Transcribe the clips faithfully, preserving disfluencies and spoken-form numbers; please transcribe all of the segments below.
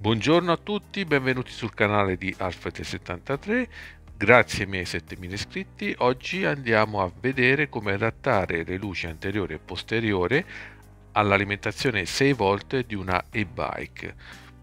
Buongiorno a tutti, benvenuti sul canale di Alfred settantatré, grazie ai miei settemila iscritti. Oggi andiamo a vedere come adattare le luci anteriore e posteriore all'alimentazione sei volt di una e-bike.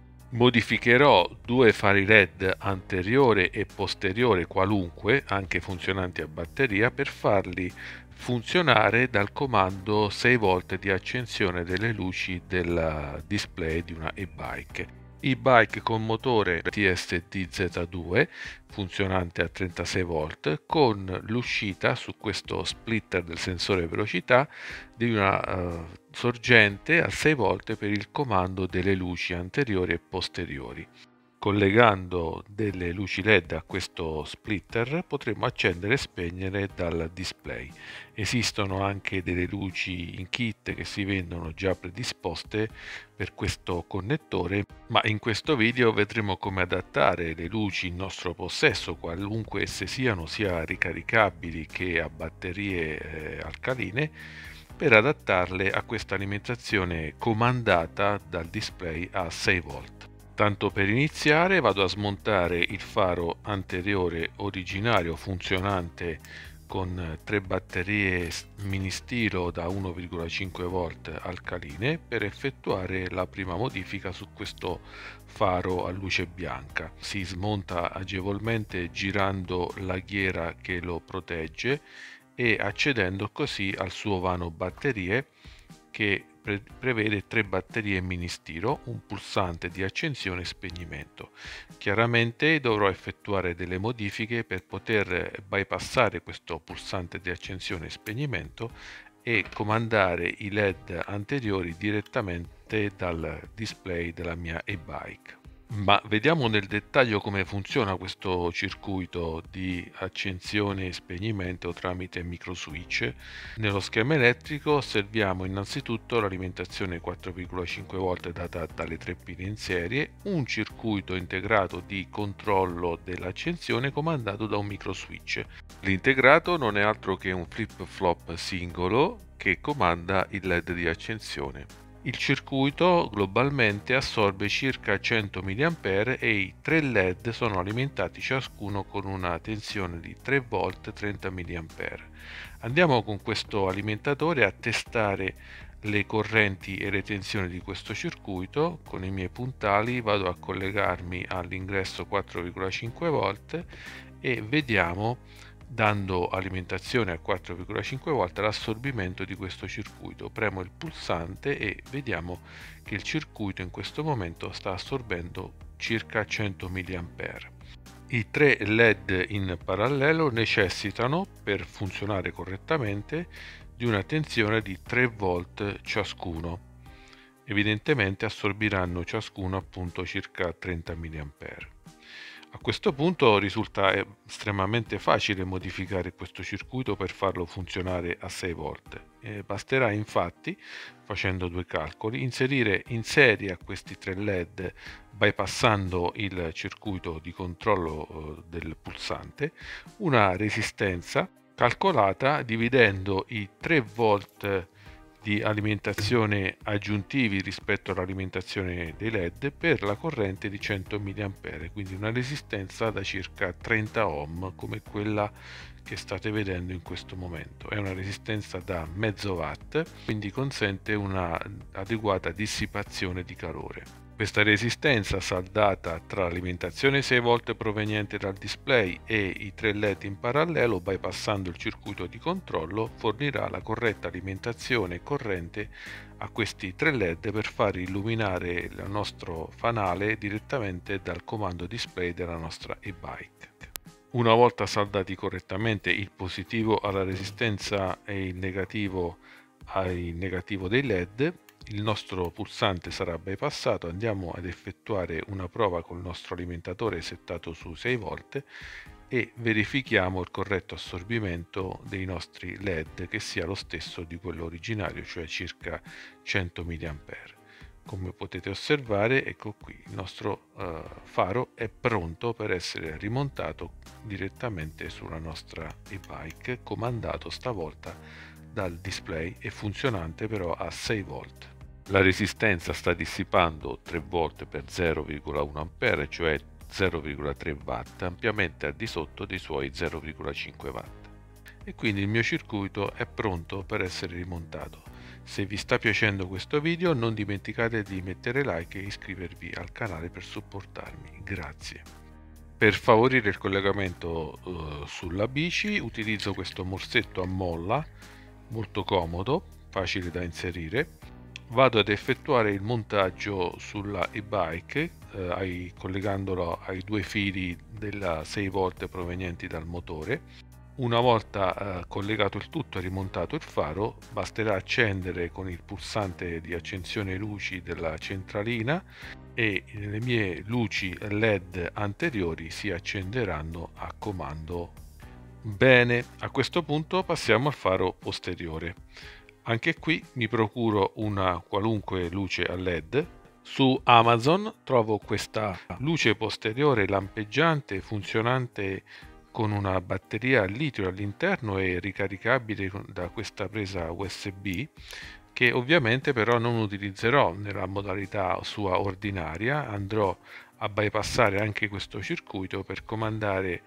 Modificherò due fari led anteriore e posteriore qualunque, anche funzionanti a batteria, per farli funzionare dal comando sei volt di accensione delle luci del display di una e-bike. E-bike con motore T S D Z due funzionante a trentasei volt, con l'uscita su questo splitter del sensore velocità di una uh, sorgente a sei volt per il comando delle luci anteriori e posteriori. Collegando delle luci led a questo splitter potremo accendere e spegnere dal display. Esistono anche delle luci in kit che si vendono già predisposte per questo connettore, ma in questo video vedremo come adattare le luci in nostro possesso, qualunque esse siano, sia ricaricabili che a batterie eh, alcaline, per adattarle a questa alimentazione comandata dal display a sei volt. Tanto per iniziare vado a smontare il faro anteriore originario funzionante con tre batterie mini stilo da uno virgola cinque volt alcaline per effettuare la prima modifica su questo faro a luce bianca. Si smonta agevolmente girando la ghiera che lo protegge e accedendo così al suo vano batterie, che pre prevede tre batterie mini stilo, un pulsante di accensione e spegnimento. Chiaramente dovrò effettuare delle modifiche per poter bypassare questo pulsante di accensione e spegnimento e comandare i led anteriori direttamente dal display della mia e-bike. Ma vediamo nel dettaglio come funziona questo circuito di accensione e spegnimento tramite micro switch. Nello schema elettrico osserviamo innanzitutto l'alimentazione quattro virgola cinque volt data dalle tre pile in serie, un circuito integrato di controllo dell'accensione comandato da un micro switch. L'integrato non è altro che un flip flop singolo che comanda il led di accensione. Il circuito globalmente assorbe circa cento milliampere e i tre led sono alimentati ciascuno con una tensione di tre volt trenta milliampere. Andiamo con questo alimentatore a testare le correnti e le tensioni di questo circuito. Con i miei puntali vado a collegarmi all'ingresso quattro virgola cinque volt e vediamo, dando alimentazione a quattro virgola cinque volt, l'assorbimento di questo circuito. Premo il pulsante e vediamo che il circuito in questo momento sta assorbendo circa cento milliampere. I tre led in parallelo necessitano, per funzionare correttamente, di una tensione di tre volt ciascuno. Evidentemente assorbiranno ciascuno appunto circa trenta milliampere. A questo punto risulta estremamente facile modificare questo circuito per farlo funzionare a sei volt. E basterà infatti, facendo due calcoli, inserire in serie a questi tre led, bypassando il circuito di controllo del pulsante, una resistenza calcolata dividendo i tre volt di alimentazione aggiuntivi rispetto all'alimentazione dei led per la corrente di cento milliampere, quindi una resistenza da circa trenta ohm come quella che state vedendo in questo momento. È una resistenza da mezzo watt, quindi consente una adeguata dissipazione di calore. Questa resistenza, saldata tra l'alimentazione sei volt proveniente dal display e i tre led in parallelo, bypassando il circuito di controllo, fornirà la corretta alimentazione e corrente a questi tre led per far illuminare il nostro fanale direttamente dal comando display della nostra e-bike. Una volta saldati correttamente il positivo alla resistenza e il negativo al negativo dei led, il nostro pulsante sarà bypassato. Andiamo ad effettuare una prova col nostro alimentatore settato su sei volt e verifichiamo il corretto assorbimento dei nostri led, che sia lo stesso di quello originario, cioè circa cento milliampere. Come potete osservare, ecco qui, il nostro uh, faro è pronto per essere rimontato direttamente sulla nostra e-bike, comandato stavolta dal display e funzionante però a sei volt. La resistenza sta dissipando tre volte per zero virgola uno ampere, cioè zero virgola tre watt, ampiamente al di sotto dei suoi zero virgola cinque watt. E quindi il mio circuito è pronto per essere rimontato. Se vi sta piacendo questo video non dimenticate di mettere like e iscrivervi al canale per supportarmi. Grazie. Per favorire il collegamento uh, sulla bici utilizzo questo morsetto a molla, molto comodo, facile da inserire. Vado ad effettuare il montaggio sulla e-bike eh, ai, collegandolo ai due fili della sei volt provenienti dal motore. Una volta eh, collegato il tutto e rimontato il faro, basterà accendere con il pulsante di accensione luci della centralina e le mie luci led anteriori si accenderanno a comando. Bene, a questo punto passiamo al faro posteriore. Anche qui mi procuro una qualunque luce a led. Su Amazon trovo questa luce posteriore lampeggiante funzionante con una batteria a litio all'interno e ricaricabile da questa presa U S B, che ovviamente però non utilizzerò nella modalità sua ordinaria. Andrò a bypassare anche questo circuito per comandare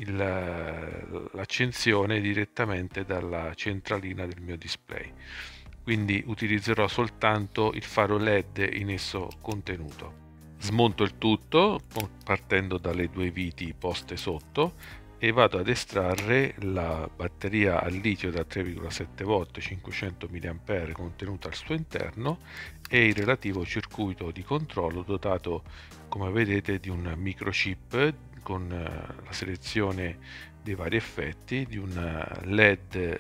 l'accensione direttamente dalla centralina del mio display. Quindi utilizzerò soltanto il faro led in esso contenuto. Smonto il tutto partendo dalle due viti poste sotto e vado ad estrarre la batteria al litio da tre virgola sette volt cinquecento milliampere contenuta al suo interno e il relativo circuito di controllo dotato, come vedete, di un microchip con la selezione dei vari effetti, di un led eh,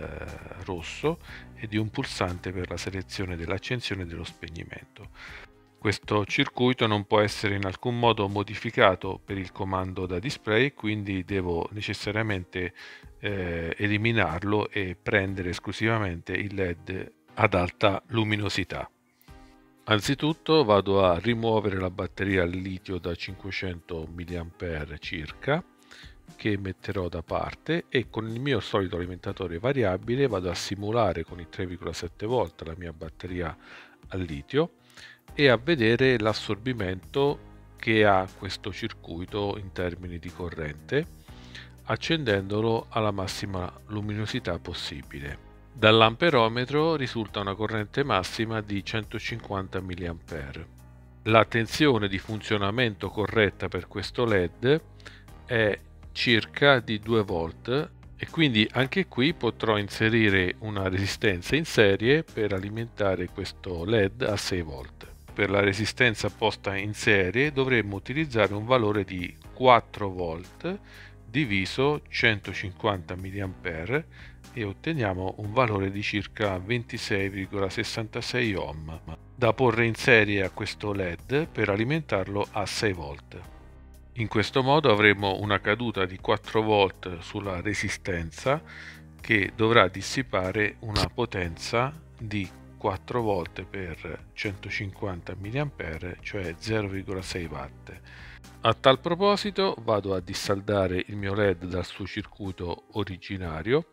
rosso e di un pulsante per la selezione dell'accensione e dello spegnimento. Questo circuito non può essere in alcun modo modificato per il comando da display, quindi devo necessariamente eh, eliminarlo e prendere esclusivamente il led ad alta luminosità. Anzitutto vado a rimuovere la batteria al litio da cinquecento milliampere circa, che metterò da parte, e con il mio solito alimentatore variabile vado a simulare con i tre virgola sette volt la mia batteria al litio e a vedere l'assorbimento che ha questo circuito in termini di corrente, accendendolo alla massima luminosità possibile. Dall'amperometro risulta una corrente massima di centocinquanta milliampere. La tensione di funzionamento corretta per questo led è circa di due volt e quindi anche qui potrò inserire una resistenza in serie per alimentare questo led a sei volt. Per la resistenza posta in serie dovremmo utilizzare un valore di quattro volt diviso centocinquanta milliampere e otteniamo un valore di circa ventisei virgola sessantasei ohm da porre in serie a questo led per alimentarlo a sei volt. In questo modo avremo una caduta di quattro volt sulla resistenza che dovrà dissipare una potenza di quattro volt per centocinquanta milliampere, cioè zero virgola sei watt. A tal proposito vado a dissaldare il mio led dal suo circuito originario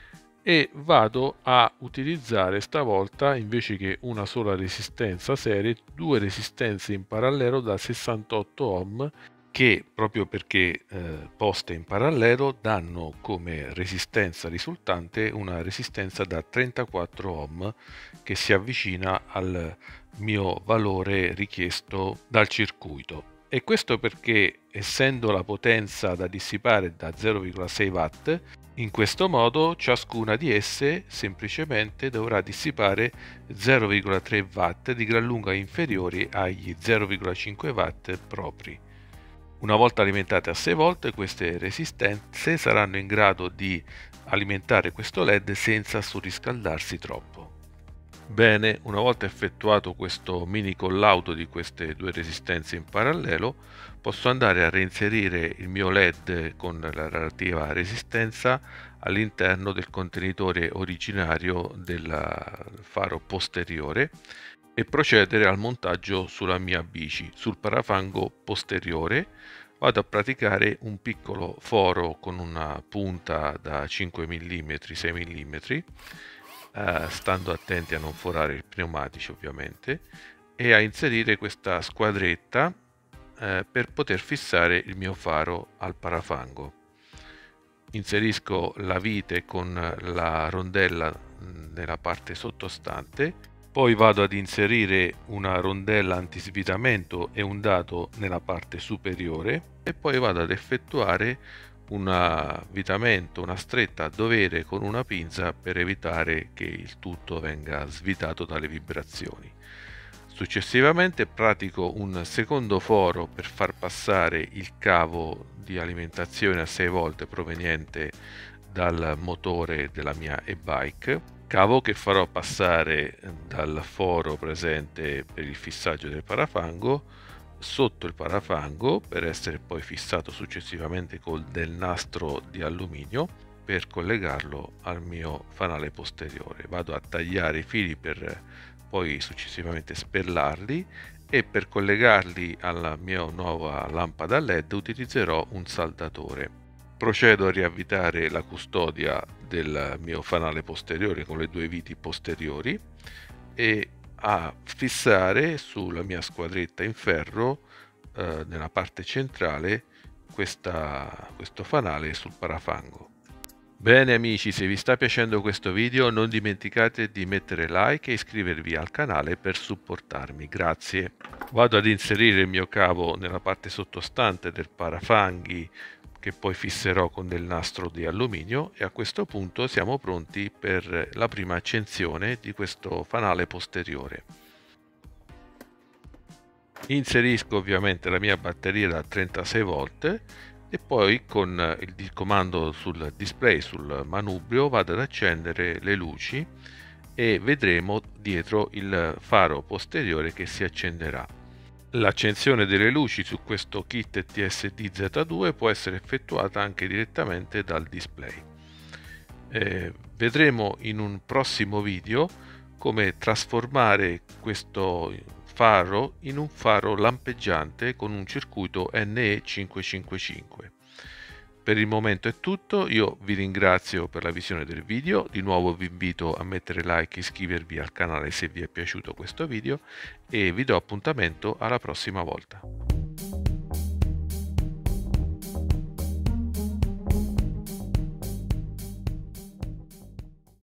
e vado a utilizzare stavolta, invece che una sola resistenza serie, due resistenze in parallelo da sessantotto ohm che, proprio perché eh, poste in parallelo, danno come resistenza risultante una resistenza da trentaquattro ohm che si avvicina al mio valore richiesto dal circuito. E questo perché, essendo la potenza da dissipare da zero virgola sei watt, in questo modo ciascuna di esse semplicemente dovrà dissipare zero virgola tre watt di gran lunga inferiori agli zero virgola cinque watt propri. Una volta alimentate a sei volt, queste resistenze saranno in grado di alimentare questo led senza surriscaldarsi troppo. Bene, una volta effettuato questo mini collaudo di queste due resistenze in parallelo, posso andare a reinserire il mio led con la relativa resistenza all'interno del contenitore originario del faro posteriore e procedere al montaggio sulla mia bici. Sul parafango posteriore vado a praticare un piccolo foro con una punta da cinque millimetri sei millimetri eh, stando attenti a non forare i pneumatici ovviamente, e a inserire questa squadretta eh, per poter fissare il mio faro al parafango. Inserisco la vite con la rondella nella parte sottostante, poi vado ad inserire una rondella antisvitamento e un dado nella parte superiore e poi vado ad effettuare un avvitamento, una stretta a dovere con una pinza per evitare che il tutto venga svitato dalle vibrazioni. Successivamente pratico un secondo foro per far passare il cavo di alimentazione a sei volt proveniente dal motore della mia e-bike, cavo che farò passare dal foro presente per il fissaggio del parafango sotto il parafango per essere poi fissato successivamente con del nastro di alluminio per collegarlo al mio fanale posteriore. Vado a tagliare i fili per poi successivamente spellarli, e per collegarli alla mia nuova lampada led utilizzerò un saldatore. Procedo a riavvitare la custodia del mio fanale posteriore con le due viti posteriori e a fissare sulla mia squadretta in ferro eh, nella parte centrale questa, questo fanale sul parafango. Bene amici, se vi sta piacendo questo video non dimenticate di mettere like e iscrivervi al canale per supportarmi, grazie. Vado ad inserire il mio cavo nella parte sottostante del parafanghi che poi fisserò con del nastro di alluminio, e a questo punto siamo pronti per la prima accensione di questo fanale posteriore. Inserisco ovviamente la mia batteria da trentasei volt e poi con il comando sul display, sul manubrio, vado ad accendere le luci e vedremo dietro il faro posteriore che si accenderà. L'accensione delle luci su questo kit T S D Z due può essere effettuata anche direttamente dal display. Eh, vedremo in un prossimo video come trasformare questo faro in un faro lampeggiante con un circuito N E cinquecentocinquantacinque. Per il momento è tutto, io vi ringrazio per la visione del video, di nuovo vi invito a mettere like e iscrivervi al canale se vi è piaciuto questo video, e vi do appuntamento alla prossima volta.